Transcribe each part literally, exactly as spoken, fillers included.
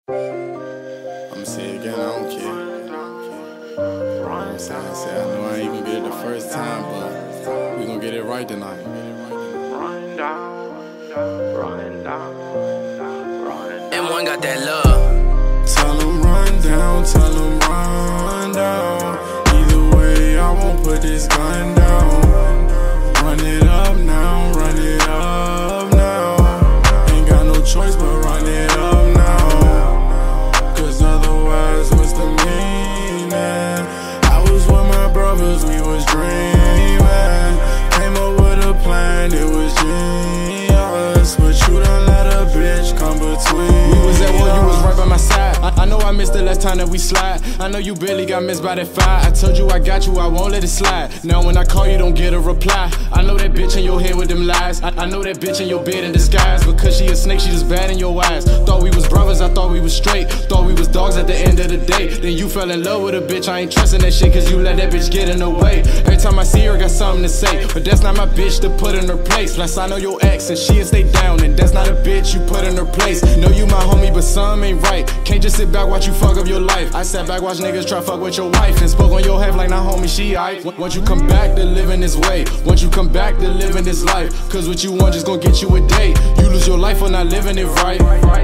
I'ma say it again, I don't care. You know what I'm saying? I said, I know I ain't gonna get it the first time, but we gonna get it right tonight. Run down, run down, run down. M one got that love. Tell them run down, tell them run down. Either way, I won't put this gun down. Run it up now, run it up now. Ain't got no choice but run it up now. Cause otherwise, what's the meaning? I was with my brothers, we was dreaming. Came up with a plan, it was genius. But you done let a bitch come between. We was at war, you was right by my side. I, I know I missed the last time that we slide. I know you barely got missed by that fire. I told you I got you, I won't let it slide. Now when I call you, don't get a reply. I know that bitch in your head with them lies. I, I know that bitch in your bed in disguise. Because she a snake, she just bad in your eyes. Thought we was brothers, I thought we was straight. Thought we was dogs at the end of the day. Then you fell in love with a bitch, I ain't trusting that shit. Cause you let that bitch get in the way. Every time I see her, I got something to say. But that's not my bitch to put in her place. Plus I know your ex and she'll stay down. And that's not a bitch you put in her place. Know you my homie, but some ain't right. Can't just sit back, watch you fuck up your life. I sat back, watch niggas try fuck with your wife. And spoke on your head like, nah homie, she aight. Once you come back to living this way. Once you come back to living this life. Cause what you want just gon' get you a day. You lose your life for not living it right.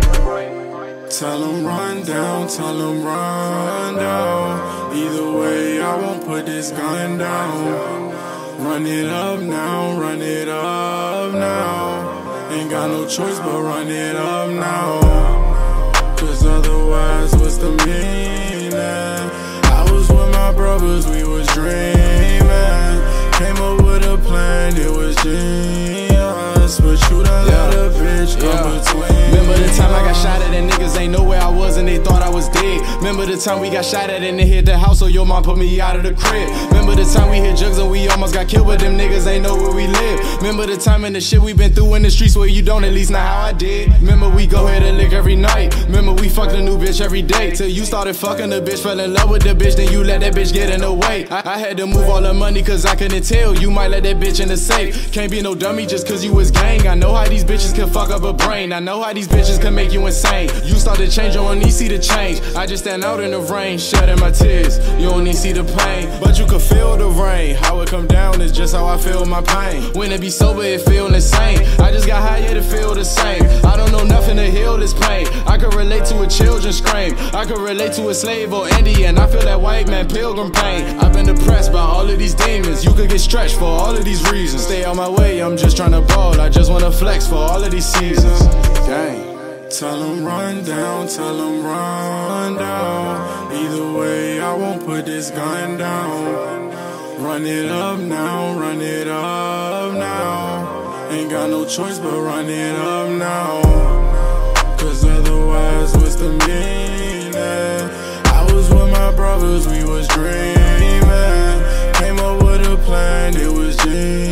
Tell them run down, tell them run down. Either way, I won't put this gun down. Run it up now, run it up now. Ain't got no choice but run it up now. Cause otherwise, what's the meaning? I was with my brothers, we was dreaming. Came up with a plan, it was genius. But you done let a bitch come Yeah. between. Remember the time I got shot at and niggas ain't know where I was and they thought I was dead. Remember the time we got shot at and they hit the house so your mom put me out of the crib. Remember the time we hit jugs and we almost got killed but them niggas ain't know where we live. Remember the time and the shit we been through in the streets where you don't, at least not how I did. Remember we go ahead and lick every night. Remember we fucked a new bitch every day. Till you started fucking the bitch, fell in love with the bitch, then you let that bitch get in the way. I, I had to move all the money cause I couldn't tell. You might let that bitch in the safe. Can't be no dummy just cause you was gang. I know how these bitches can fuck up a brain. I know how these bitches can make you insane. You start to change, you don't need see the change. I just stand out in the rain, shedding my tears. You don't need see the pain, but you can feel the rain. How it come down is just how I feel my pain. When it be sober, it feel insane. I just got high, yet it feel the same. I don't know nothing to heal this pain. I could relate to a children's scream. I could relate to a slave or Indian. I feel that white man pilgrim pain. I've been depressed by all of these demons. You could get stretched for all of these reasons. Stay on my way, I'm just trying to ball. I just wanna flex for all of these seasons. Dang. Tell them run down, tell them run down. Either way, I won't put this gun down. Run it up now, run it up now. Ain't got no choice but run it up now. Cause otherwise, what's the meaning? I was with my brothers, we was dreaming. Came up with a plan, it was genius.